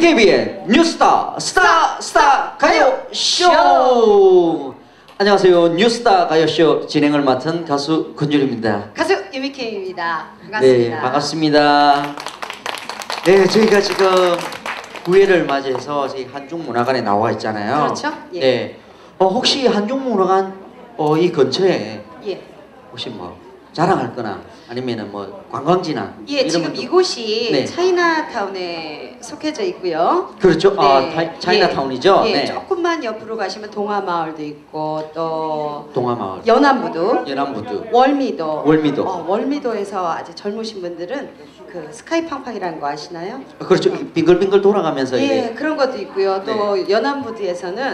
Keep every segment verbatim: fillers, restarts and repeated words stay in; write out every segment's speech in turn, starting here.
비케이비의 뉴스타 스타 스타 가요 쇼. 안녕하세요. 뉴스타 가요 쇼 진행을 맡은 가수 권율입니다. 가수 유미킴입니다. 반갑습니다. 네, 반갑습니다. 네, 저희가 지금 구회를 맞이해서 저희 한중문화관에 나와 있잖아요. 그렇죠? 예. 네. 어, 혹시 한중문화관 어, 이 근처에 예. 혹시 뭐 자랑할 거나 아니면은 뭐 관광지나 예, 지금 것도... 이곳이 네. 차이나타운에 속해져 있고요. 그렇죠. 네. 아, 타, 차이나타운이죠. 예, 네. 조금만 옆으로 가시면 동화마을도 있고 또 동화마을, 연안부두, 연안부두, 월미도. 월미도. 어, 월미도에서 아주 젊으신 분들은 그 스카이팡팡이라는 거 아시나요? 아, 그렇죠. 빙글빙글 돌아가면서 예, 이게 그런 것도 있고요. 또 네. 연안부두에서는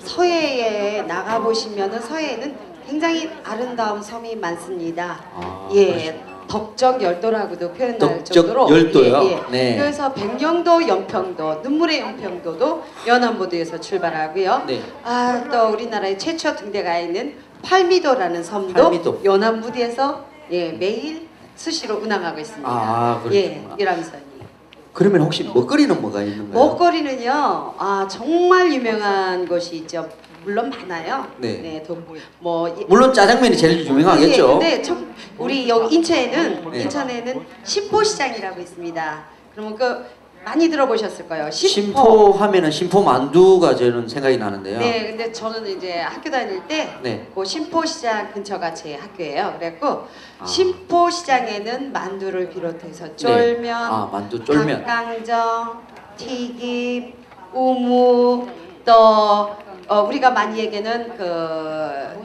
서해에 나가 보시면은 서해에는 굉장히 아름다운 섬이 많습니다. 아, 예, 그러시구나. 덕적 열도라고도 표현할 덕적 정도로 열도요? 예, 예. 네. 그래서 백령도, 연평도, 눈물의 연평도도 연안부두에서 출발하고요. 네. 아, 또 우리나라의 최초 등대가 있는 팔미도라는 섬도 팔미도. 연안부두에서 예, 매일 수시로 운항하고 있습니다. 아, 그렇구나. 예, 유람선이. 그러면 혹시 먹거리는 뭐가 있는가요? 먹거리는요, 아 정말 유명한 곳이 있죠. 물론 많아요. 네. 도, 뭐 이- 물론 짜장면이 제일 유명하겠죠. 네, 근데 참 우리 여기 인천에는 네. 인천에는 신포시장이라고 있습니다. 그러면 그 많이 들어보셨을 거예요. 신포. 신포 하면은 신포 만두가 저는 생각이 나는데요. 네, 근데 저는 이제 학교 다닐 때 네. 그 신포시장 근처가 제 학교예요. 그래갖고 아. 신포시장에는 만두를 비롯해서 쫄면, 네. 아, 만두 쫄면. 닭강정, 튀김, 우무, 또 어, 우리가 많이 얘기하는 그,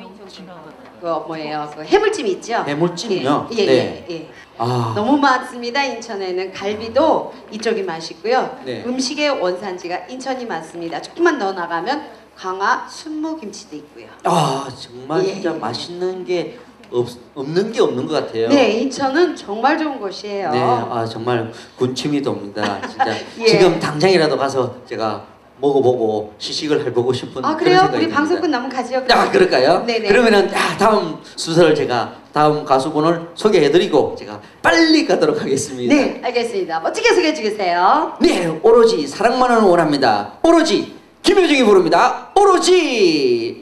그 뭐예요? 그 해물찜 있죠? 해물찜이요? 예, 예, 네. 예, 예. 아. 너무 많습니다. 인천에는 갈비도 이쪽이 맛있고요. 네. 음식의 원산지가 인천이 많습니다. 조금만 더 나가면 강화 순무김치도 있고요. 아, 정말 예. 진짜 맛있는 게 없, 없는 게 없는 것 같아요. 네, 인천은 정말 좋은 곳이에요. 네, 아 정말 군침이 돕니다. 진짜 예. 지금 당장이라도 가서 제가 먹어보고 시식을 해보고 싶은 아, 그런 그래요? 생각이 우리 듭니다. 방송 끝나면 가죠. 아, 그럴까요? 네네. 그러면은 아, 다음 순서를 제가 다음 가수분을 소개해드리고 제가 빨리 가도록 하겠습니다. 네, 알겠습니다. 멋지게 소개해 주세요. 네, 오로지 사랑만을 원합니다. 오로지 김효정이 부릅니다. 오로지.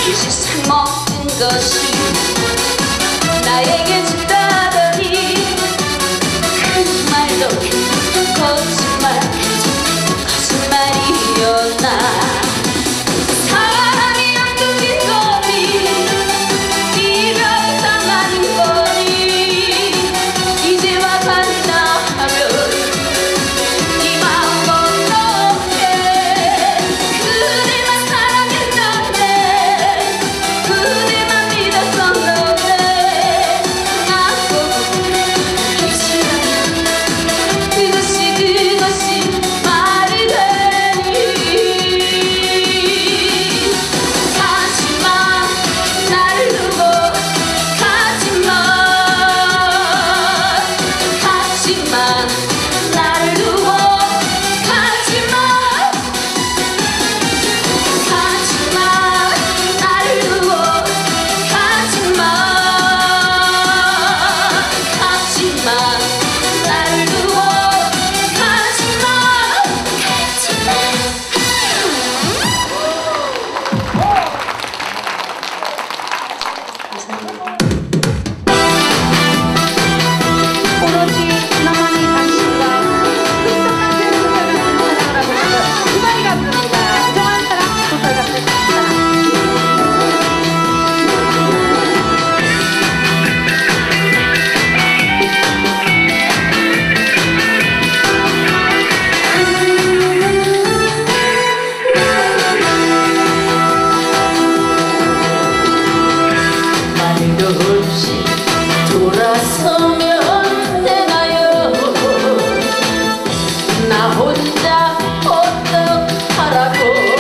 그 세상 모든 것이 나에게 준다더니 그 말도 거짓말 거짓말이었나. 사랑이 엉뚱인 거니 이별이 당하는 거니 이제와 간다 하면 이 마음 어떡해. 그대만 사랑했는데 그대만 믿었었는데 아고 이제는 그것이 그것이 말이 되니. 가지마 나를 두고 가지마 가지마 나를 두고 가지마 가지마 나를 두고 가지마 가지마 나를 두고 가지마 오로지 나만이 당신과 흑석 같은 소설 같은 사랑을 하고 싶어 이마리가 부릅니다. 부정한 사랑 소설 같은 사랑. 말도 없이 돌아서면 되나요? 나 혼자 어떡하라고.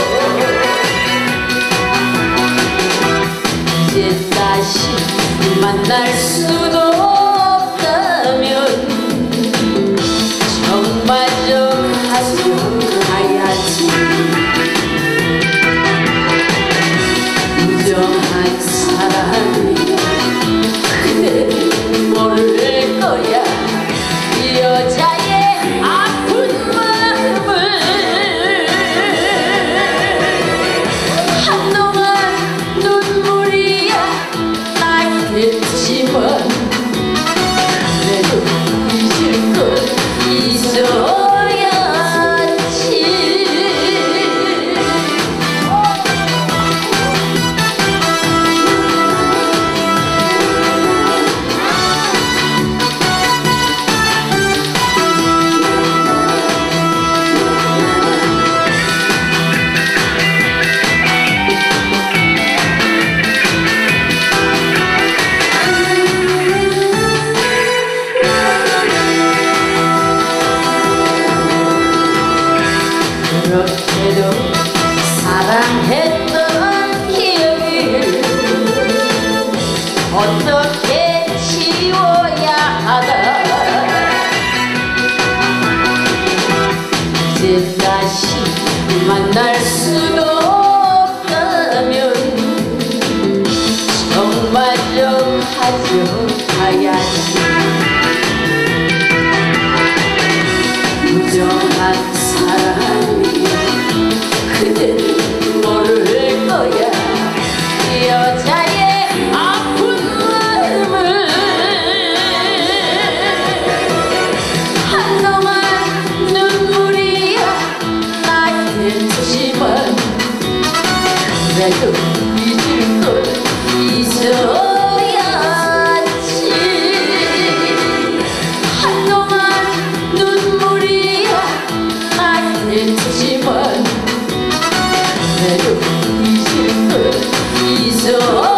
이제 다시 만날 수도 없다면 정말 좀 가져가야지. 무정한 사랑이 그대는 모를 거야. 이 여자의 아픈 마음을 한동안 눈물이야 나겠지만 그래도 잊을 건 있어야지. 그렇게도 사랑했던 기억을 어떻게 지워야 하나. 이제 다시 만날 수도 없다면 정말 좀 가져가야지. 무정한 사랑이 그대는 모를 거야. 이 여자의 아픈 마음을 한동안 눈물이야 나겠지만 그래도 잊을 건 있어야지. 한동안 눈물이야 나겠지만 그래도 잊을 건 있어야지.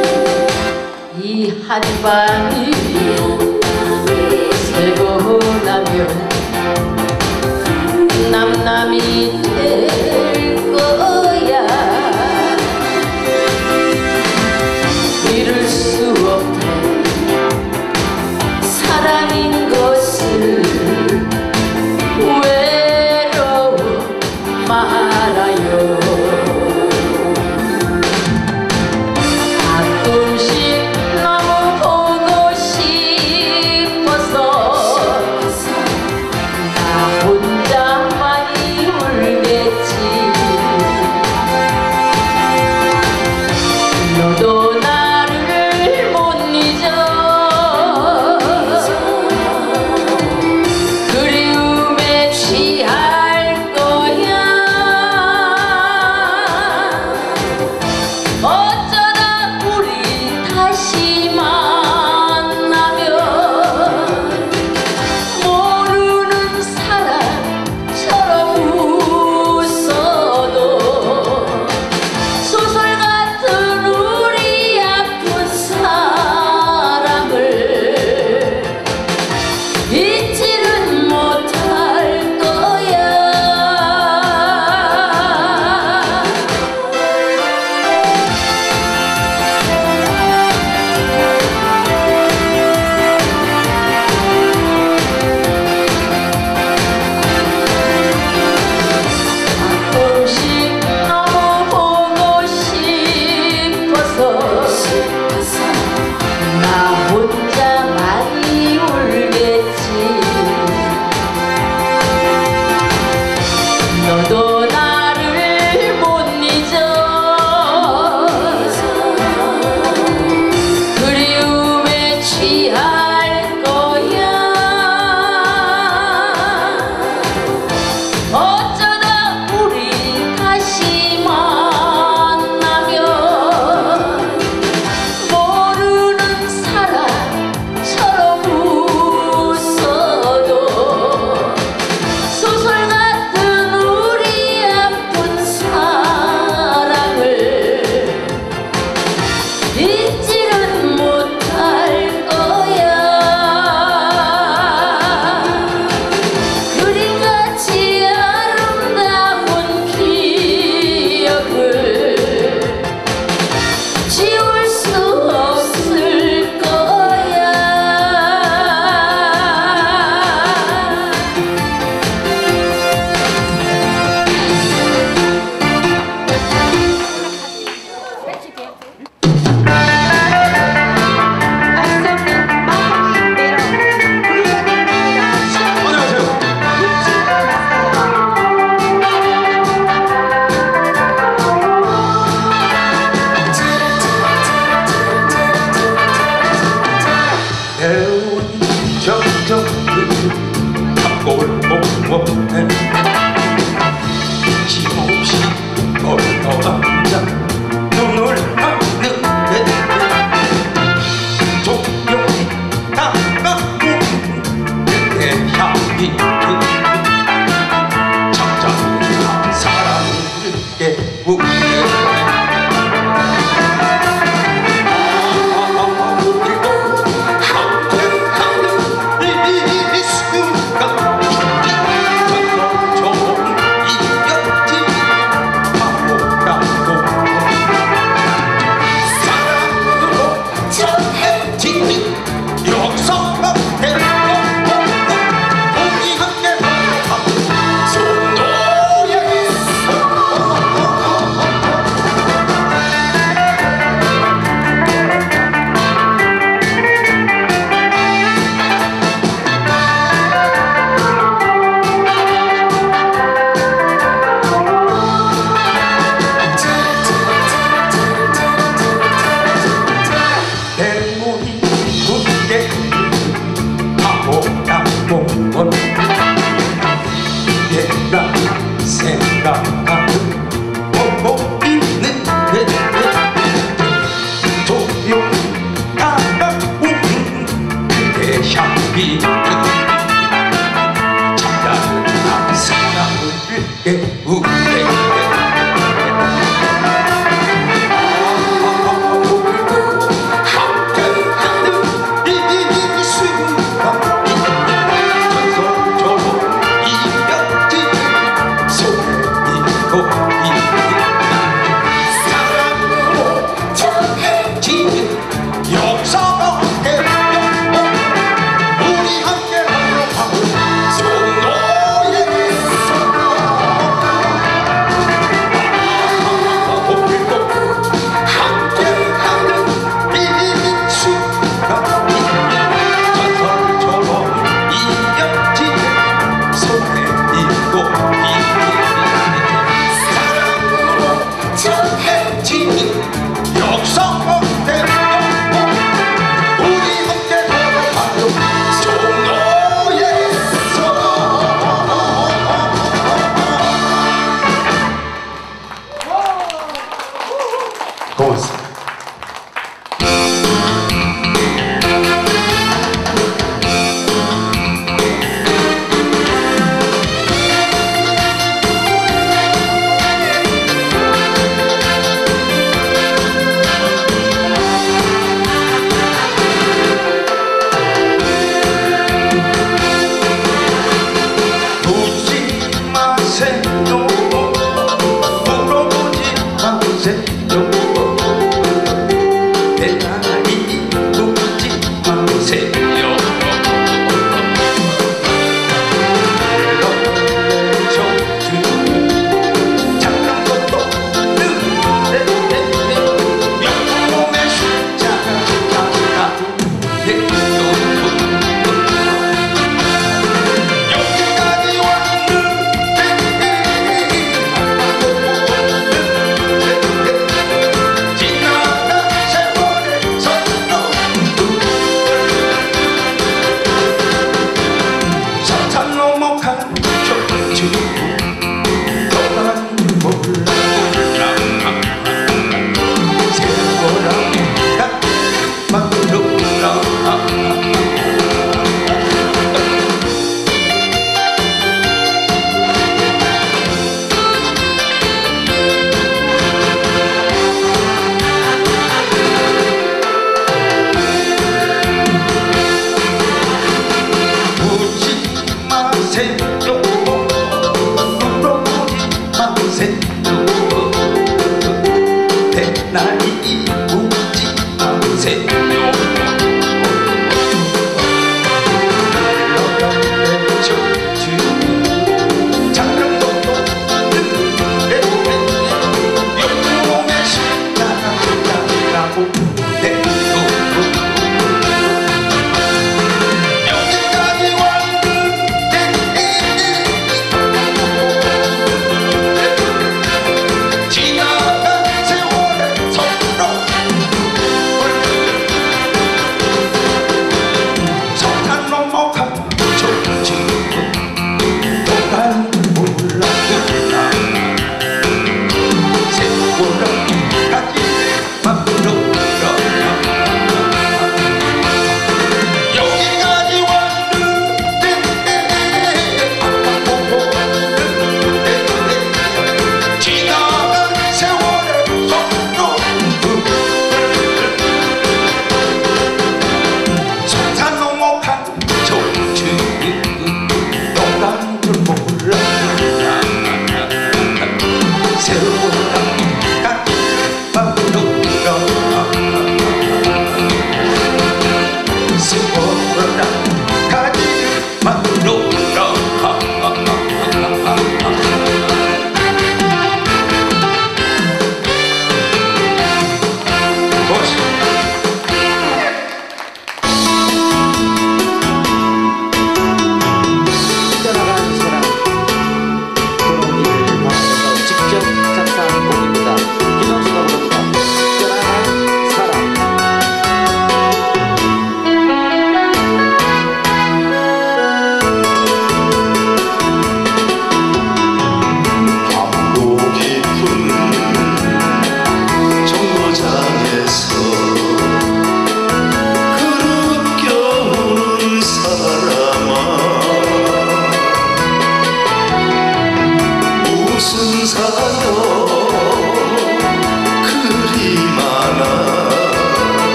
이 한밤이 새고 만나면 남남이 될 거야. 이룰 수 없는 사랑인 것을 외로워 말아요. 가끔씩 너무 보고 싶어서 나 혼자 많이 울겠지. 너도 나를 못 잊어. 그리움에 취할 거야. 어쩌다 우리 다시 만나면 모르는 사람처럼 웃어도 소설 같은 우리 아픈 사랑을 잊지는 못할 거야. 가끔씩 너무 보고 싶어서 나 혼자 많이 울겠지. 너도 나를 못 잊어. 그리움에 취할 거야. 어쩌다 우리 다시 만나면 모르는 사람처럼 웃어도 소설 같은 우리 아픈 사랑을 잊지는 못할 거야. 그림같이 아름다운 기억을 지울 수 없을 거야. 점점 앞골 못해 힘없이 걸어앉아 눈을 감는데 조용히 다가오는 내 향기 잠잠한 사랑을 깨우네. 내가 생각하는 보고 있는 조용히 다가오는 그대 향기 잠자는 사랑을 깨우네. 함께하는 이 순간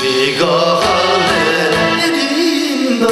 비가 내린다.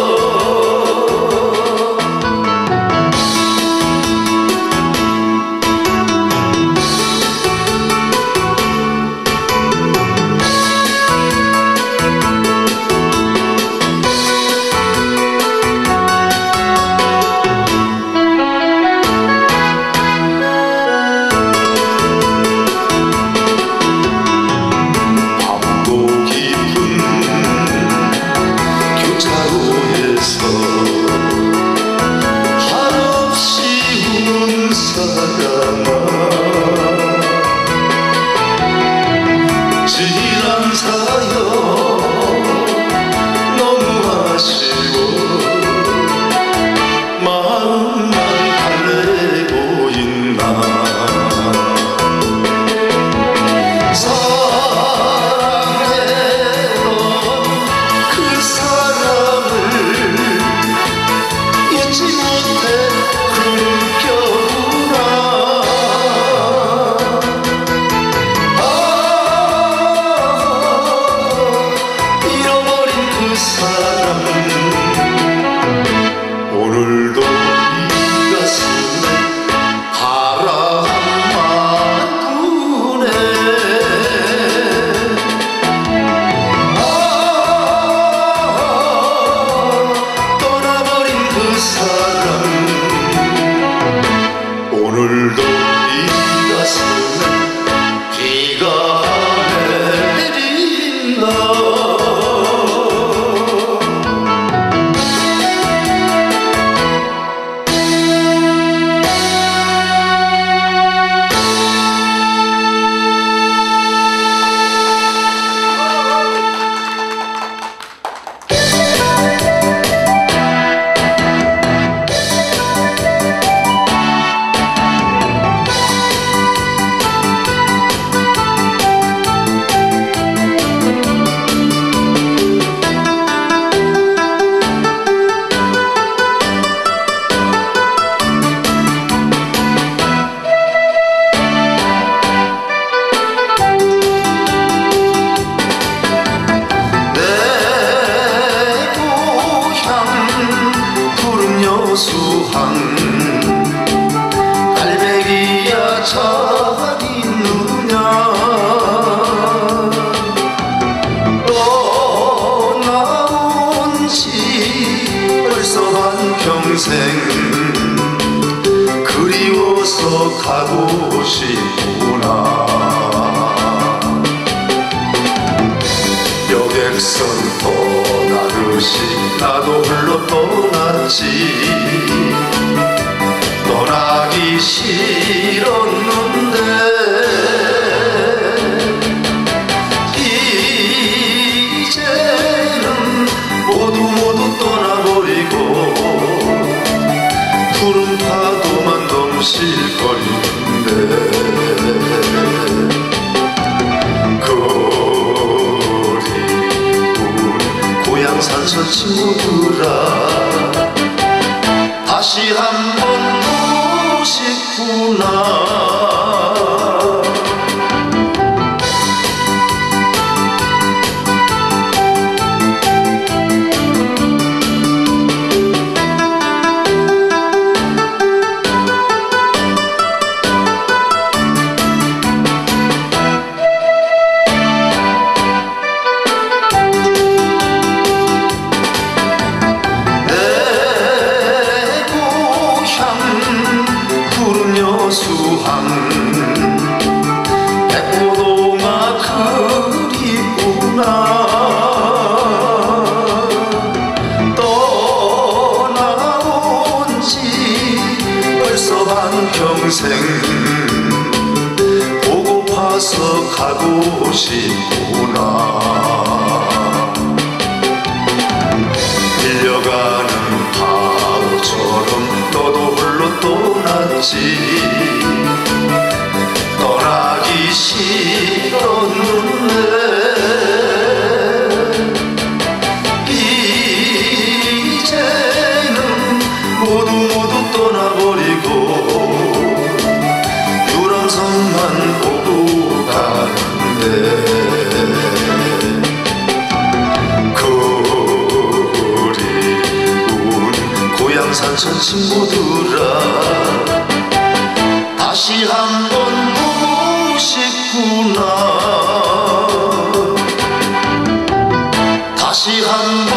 그리워서 가고 싶구나. 여객선 떠나듯이 나도 홀로 떠났지. 떠나기 싫었는데 이제는 모두 모두 떠나버리고 푸른 파도만 넘실거리는데 그리운 고향 산서 친구들아 다시 한번 보고 싶구나. 백포도가 그리구나. 떠나온 지 벌써 한평생 보고파서 가고 싶구나. 밀려가는 바보처럼 너도 홀로 떠났지. 떠나기 싫었는데 이제는 모두 모두 떠나버리고 유람선만 보고 가는데 전 친구들아 다시 한번 보고 싶구나 다시 한번